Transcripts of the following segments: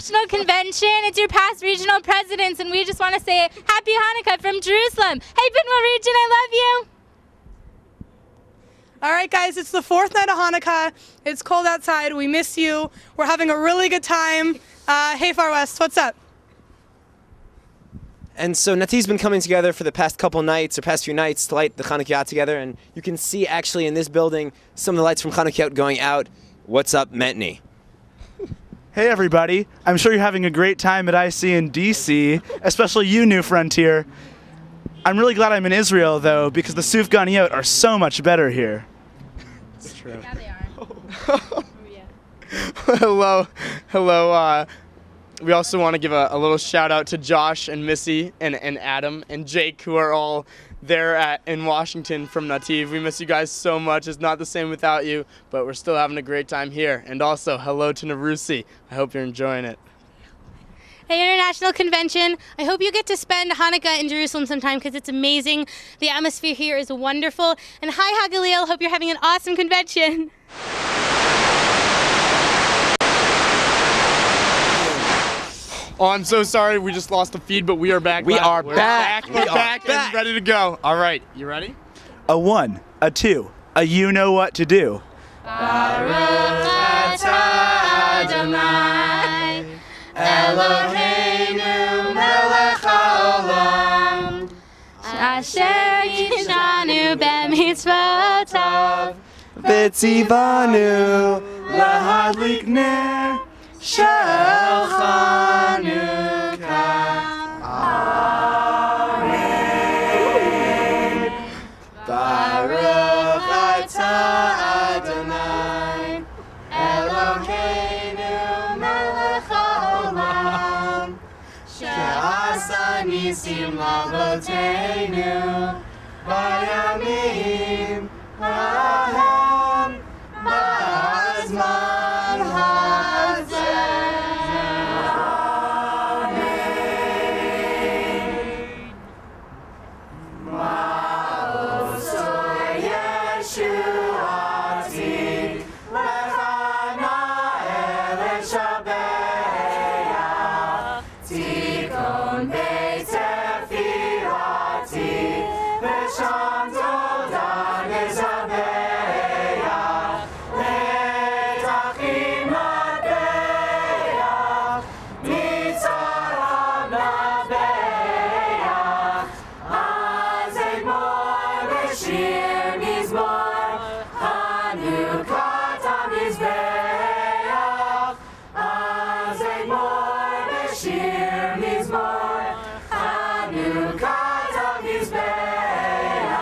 International Convention. It's your past regional presidents, and we just want to say Happy Hanukkah from Jerusalem. Hey, Pinwheel Region, I love you. All right, guys, it's the fourth night of Hanukkah. It's cold outside. We miss you. We're having a really good time. Hey, Far West, what's up? And so Nati's been coming together for the past couple nights, or past few nights, to light the Hanukkah together. And you can see actually in this building some of the lights from Hanukkah going out. What's up, Metni? Hey everybody, I'm sure you're having a great time at IC in DC, especially you, New Frontier. I'm really glad I'm in Israel though, because the Sufganiyot are so much better here. It's true. Yeah, they are. Oh, yeah. Hello. We also want to give a little shout out to Josh and Missy and Adam and Jake, who are all there in Washington from Nativ. We miss you guys so much. It's not the same without you, but we're still having a great time here. And also, hello to Narusi. I hope you're enjoying it. Hey, International Convention. I hope you get to spend Hanukkah in Jerusalem sometime because it's amazing. The atmosphere here is wonderful. And hi, Hagalil. Hope you're having an awesome convention. Oh, I'm so sorry. We just lost the feed, but we are back. We're back back. and ready to go. All right, you ready? A 1, a 2, a you know what to do. Baruch atah Adonai, Eloheinu melech haolam, asher kishanu b'mitzvotav, V'tzivanu lahadlik ner shel Chanukah. Amen. Baruch atah Adonai, Eloheinu melech haolam, she'asa nisim la'avoteinu bayamim ha'hem ba'azman hazeh. Yeshuati lechana eleshabeya tikon beitefirati v'sham toda nezabeya letachim nabeya mitzaram nabeya azegmor b'shir mizmor Hanukkah tamizbeach azegmor b'shir mizmor Hanukkah tamizbeach.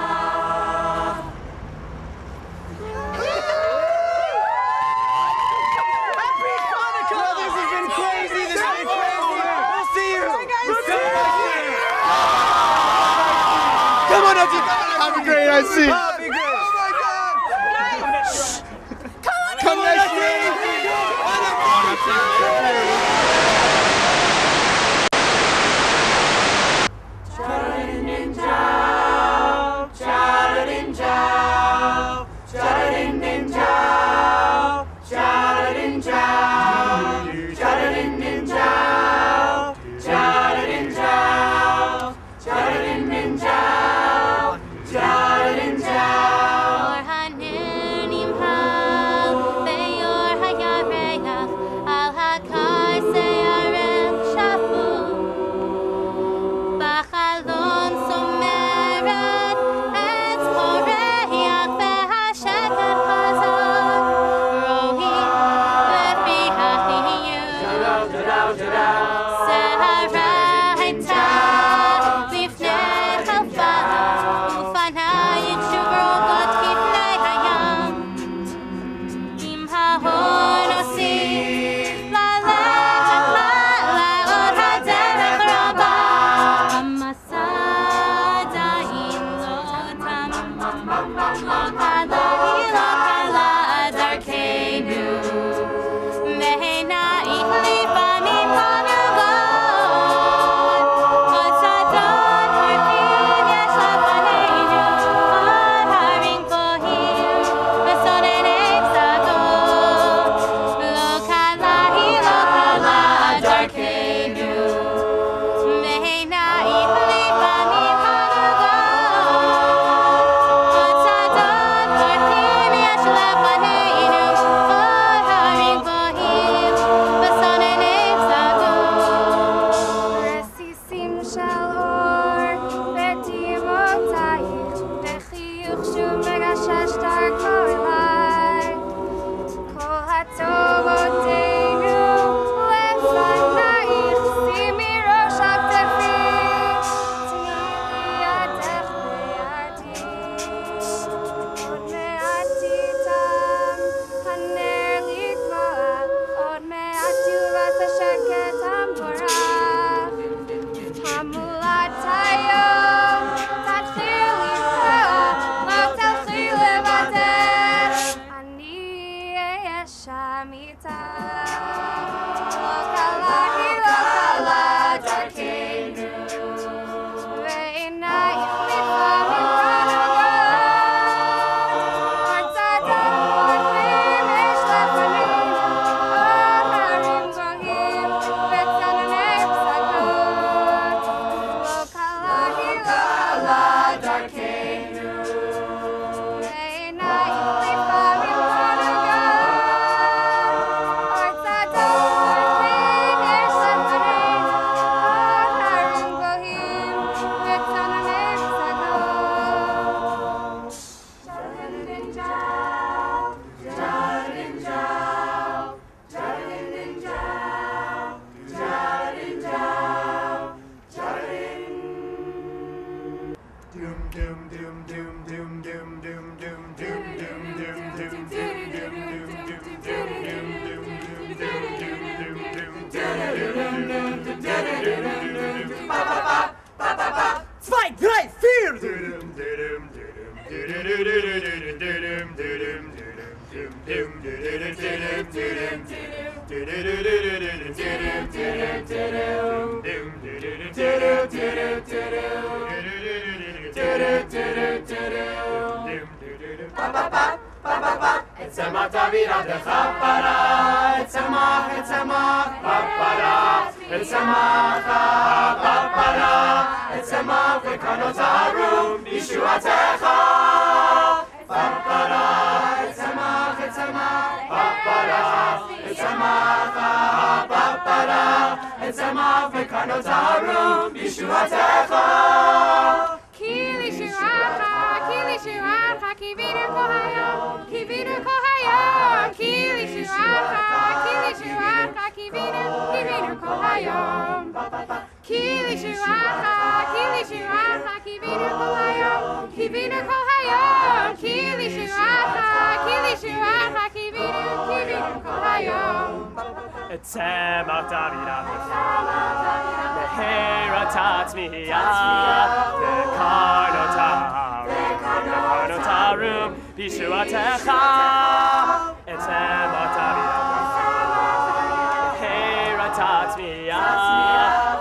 Happy Hanukkah! This has been crazy. This has been crazy. We'll see you. Come on, Nati. Have a great IC. Come next week. Jared and Joe. צמח דוד עבדך פרה, צמח, פרה, צמח הפרה, צמח וקרנות הערום, ישועתך. פרה, צמח, פרה, צמח הפרה, צמח וקרנות הערום, ישועתך. כי לישועתך, קיווינו כל היום, קיווינו כל היום, כי לישועתך, קיווינו כל היום. כי לישועתך, קיווינו כל היום, קיווינו כל היום, כי לישועתך, קיווינו כל היום. צמח דוד עבדך, מהרה תצמיח, וקרנות הערום, בישועתך. צמח דוד עבדך, מהרה תצמיח,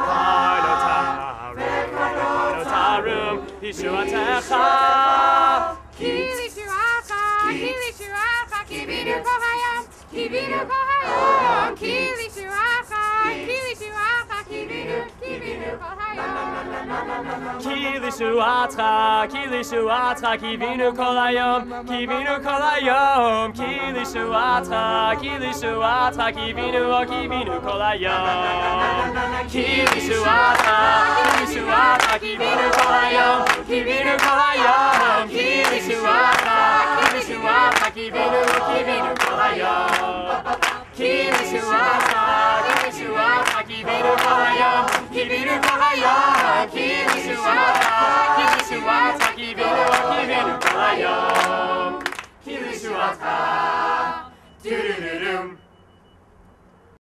וקרנות הערום, בישועתך. כי לישועתך, קיווינו כל היום, קיווינו כל היום, כי לישועתך, קיווינו כל היום. כי לישועתך, קיווינו כל היום, קיווינו כל היום, כי לישועתך, קיווינו כל היום. כי לישועתך, קיווינו כל היום, קיווינו כל היום, כי לישועתך, קיווינו כל היום. כי לישועתך, קיווינו כל היום, קיווינו כל היום, כי לישועתך, קיווינו כל היום. כי לישועתך